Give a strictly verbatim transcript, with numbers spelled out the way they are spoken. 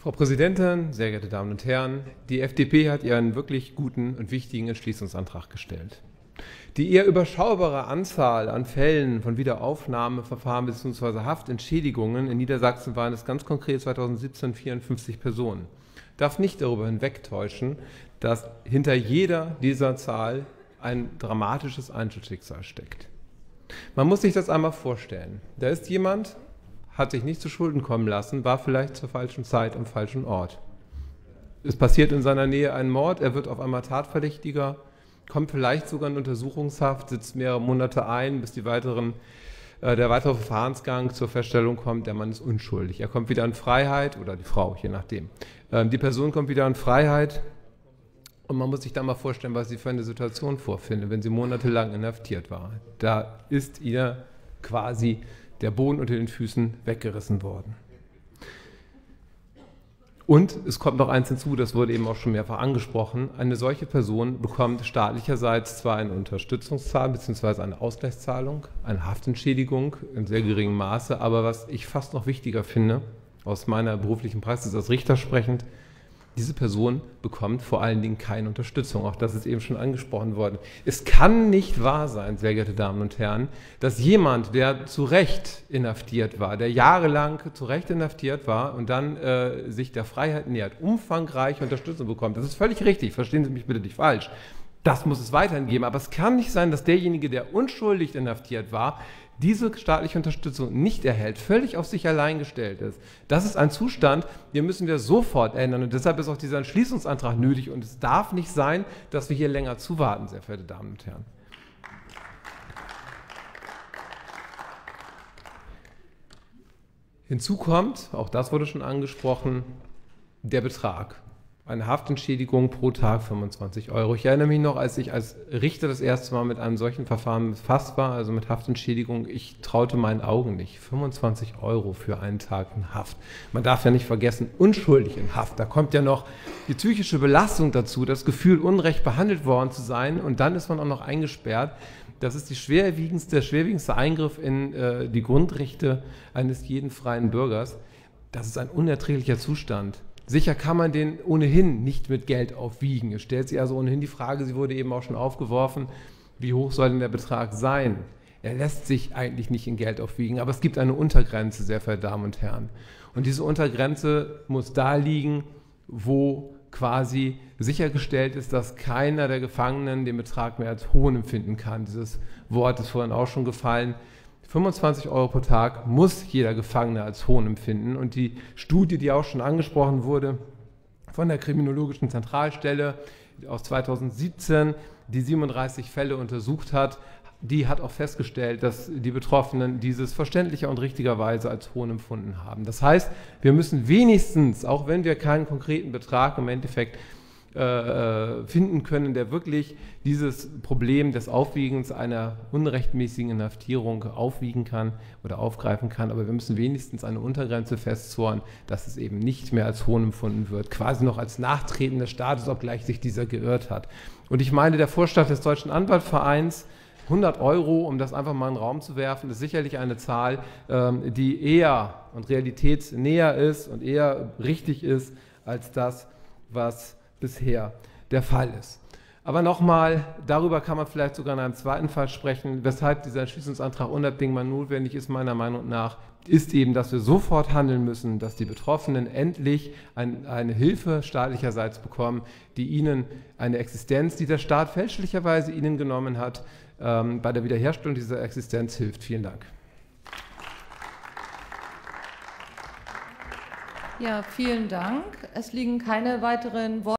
Frau Präsidentin, sehr geehrte Damen und Herren! Die F D P hat ihren wirklich guten und wichtigen Entschließungsantrag gestellt. Die eher überschaubare Anzahl an Fällen von Wiederaufnahmeverfahren bzw. Haftentschädigungen in Niedersachsen waren es ganz konkret zweitausendsiebzehn vierundfünfzig Personen. Darf nicht darüber hinwegtäuschen, dass hinter jeder dieser Zahl ein dramatisches Einzelschicksal steckt. Man muss sich das einmal vorstellen. Da ist jemand, hat sich nicht zu Schulden kommen lassen, war vielleicht zur falschen Zeit am falschen Ort. Es passiert in seiner Nähe ein Mord, er wird auf einmal Tatverdächtiger, kommt vielleicht sogar in Untersuchungshaft, sitzt mehrere Monate ein, bis die weiteren, äh, der weitere Verfahrensgang zur Feststellung kommt, der Mann ist unschuldig. Er kommt wieder in Freiheit, oder die Frau, je nachdem. Ähm, die Person kommt wieder in Freiheit und man muss sich da mal vorstellen, was sie für eine Situation vorfindet, wenn sie monatelang inhaftiert war. Da ist ihr quasi der Boden unter den Füßen weggerissen worden. Und es kommt noch eins hinzu, das wurde eben auch schon mehrfach angesprochen, eine solche Person bekommt staatlicherseits zwar eine Unterstützungszahlung bzw. eine Ausgleichszahlung, eine Haftentschädigung in sehr geringem Maße, aber was ich fast noch wichtiger finde, aus meiner beruflichen Praxis als Richter sprechend, diese Person bekommt vor allen Dingen keine Unterstützung. Auch das ist eben schon angesprochen worden. Es kann nicht wahr sein, sehr geehrte Damen und Herren, dass jemand, der zu Recht inhaftiert war, der jahrelang zu Recht inhaftiert war und dann äh, sich der Freiheit nähert, umfangreiche Unterstützung bekommt. Das ist völlig richtig, verstehen Sie mich bitte nicht falsch. Das muss es weiterhin geben. Aber es kann nicht sein, dass derjenige, der unschuldig inhaftiert war, diese staatliche Unterstützung nicht erhält, völlig auf sich allein gestellt ist. Das ist ein Zustand, den müssen wir sofort ändern. Und deshalb ist auch dieser Entschließungsantrag nötig. Und es darf nicht sein, dass wir hier länger zuwarten, sehr verehrte Damen und Herren. Hinzu kommt, auch das wurde schon angesprochen, der Betrag. Eine Haftentschädigung pro Tag fünfundzwanzig Euro. Ich erinnere mich noch, als ich als Richter das erste Mal mit einem solchen Verfahren befasst war, also mit Haftentschädigung, ich traute meinen Augen nicht. fünfundzwanzig Euro für einen Tag in Haft. Man darf ja nicht vergessen, unschuldig in Haft. Da kommt ja noch die psychische Belastung dazu, das Gefühl, unrecht behandelt worden zu sein, und dann ist man auch noch eingesperrt. Das ist die schwerwiegendste, der schwerwiegendste Eingriff in äh, die Grundrechte eines jeden freien Bürgers. Das ist ein unerträglicher Zustand. Sicher kann man den ohnehin nicht mit Geld aufwiegen. Es stellt sich also ohnehin die Frage, sie wurde eben auch schon aufgeworfen, wie hoch soll denn der Betrag sein? Er lässt sich eigentlich nicht in Geld aufwiegen, aber es gibt eine Untergrenze, sehr verehrte Damen und Herren. Und diese Untergrenze muss da liegen, wo quasi sichergestellt ist, dass keiner der Gefangenen den Betrag mehr als hohen empfinden kann. Dieses Wort ist vorhin auch schon gefallen. fünfundzwanzig Euro pro Tag muss jeder Gefangene als hohen empfinden. Und die Studie, die auch schon angesprochen wurde, von der Kriminologischen Zentralstelle aus zweitausendsiebzehn, die siebenunddreißig Fälle untersucht hat, die hat auch festgestellt, dass die Betroffenen dieses verständlicher und richtigerweise als hohen empfunden haben. Das heißt, wir müssen wenigstens, auch wenn wir keinen konkreten Betrag im Endeffekt äh, finden können, der wirklich dieses Problem des Aufwiegens einer unrechtmäßigen Inhaftierung aufwiegen kann oder aufgreifen kann, aber wir müssen wenigstens eine Untergrenze festzurren, dass es eben nicht mehr als hohn empfunden wird, quasi noch als Nachtreten des Staates, obgleich sich dieser geirrt hat. Und ich meine, der Vorstand des Deutschen Anwaltvereins, hundert Euro, um das einfach mal in den Raum zu werfen, ist sicherlich eine Zahl, ähm, die eher und realitätsnäher ist und eher richtig ist, als das, was bisher der Fall ist. Aber nochmal, darüber kann man vielleicht sogar in einem zweiten Fall sprechen, weshalb dieser Entschließungsantrag unabdingbar notwendig ist, meiner Meinung nach, ist eben, dass wir sofort handeln müssen, dass die Betroffenen endlich ein, eine Hilfe staatlicherseits bekommen, die ihnen eine Existenz, die der Staat fälschlicherweise ihnen genommen hat, ähm, bei der Wiederherstellung dieser Existenz hilft. Vielen Dank. Ja, vielen Dank. Es liegen keine weiteren Worte